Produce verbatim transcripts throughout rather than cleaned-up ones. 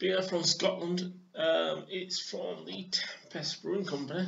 beer from Scotland. Um, it's from the Tempest Brewing Company.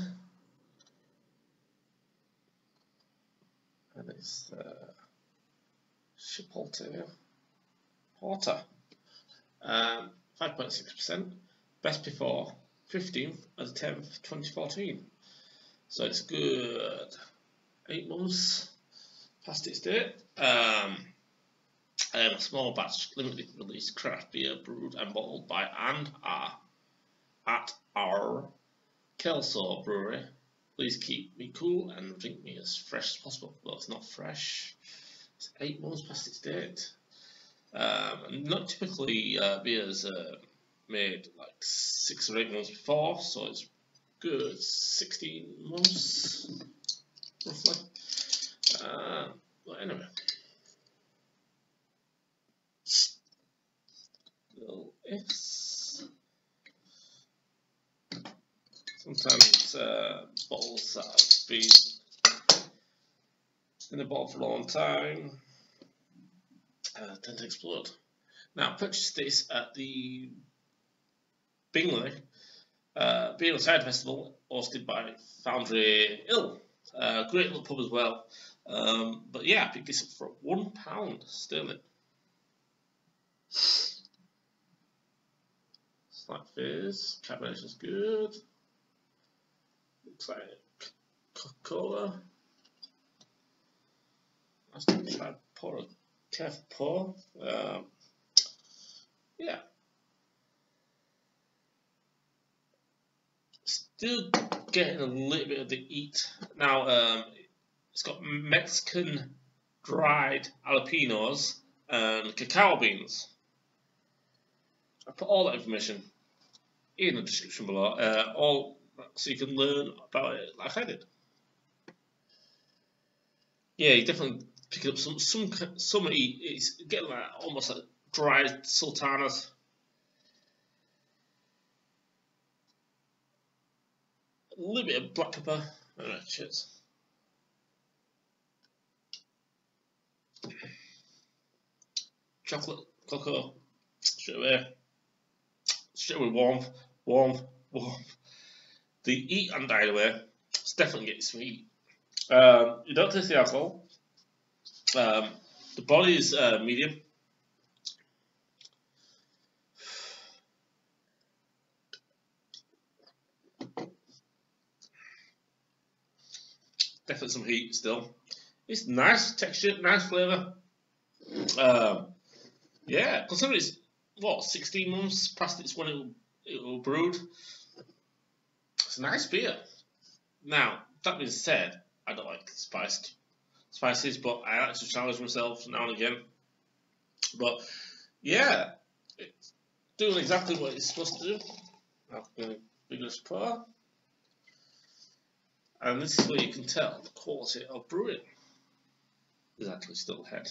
And it's uh, Chipotle Porter. Um, five point six percent. Best before fifteenth of the tenth, twenty fourteen. So it's good. Eight months past its date. Um, um, a small batch, limited release craft beer brewed and bottled by and are at our Kelso brewery. Please keep me cool and drink me as fresh as possible. Well, it's not fresh. It's eight months past its date. Um, not typically uh, beers uh, made like six or eight months before, so it's good sixteen months roughly. Uh, but anyway, little ifs. Sometimes uh, bottles that have been in the bottle for a long time uh, tend to explode. Now, I purchased this at the Bingley uh, Beer and Cider Festival, hosted by Foundry Ill. Uh, great little pub as well. Um, but yeah, I picked this up for one pound sterling. Slight fizz, carbonation's good. Looks like Coca-Cola. Let's try to pour a careful pour. Um, yeah. Still getting a little bit of the eat. Now, um, it's got Mexican dried jalapenos and cacao beans. I put all that information in the description below, uh, all so you can learn about it like I did. Yeah, you definitely pick up some some some eat. It's getting like almost like dried sultanas. A little bit of black pepper. Alright, cheers. Chocolate cocoa, straight away. Straight away warm, warm, warm. The eat and died away. It's definitely getting sweet. Um, you don't taste the alcohol. Um, the body is uh, medium. Definitely some heat still. It's nice texture, nice flavour. Um, yeah, considering it's what sixteen months past it's when it will, it will brewed. It's a nice beer. Now that being said, I don't like spiced spices, but I like to challenge myself now and again. But yeah, it's doing exactly what it's supposed to do. I'm going to vigorous pour. And this is where you can tell the quality of brewing is actually still ahead.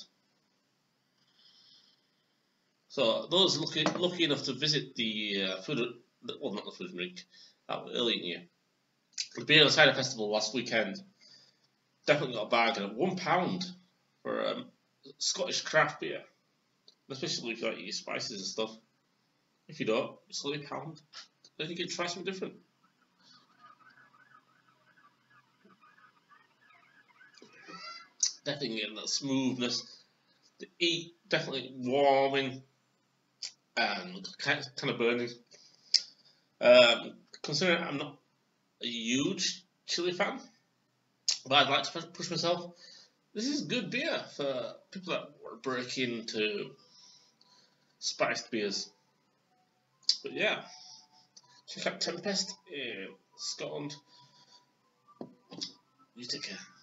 So those lucky, lucky enough to visit the uh, food, well not the food and drink, that was early in the year, the Beer and Cider Festival last weekend, definitely got a bargain at one pound for um, Scottish craft beer, especially if you like your spices and stuff. If you don't, it's only a pound. Then you can try something different. Definitely getting that smoothness. The eat definitely warming and kind of burning. Um, considering I'm not a huge chili fan, but I'd like to push myself. This is good beer for people that want to break into spiced beers. But yeah, check out Tempest in Scotland. You take care.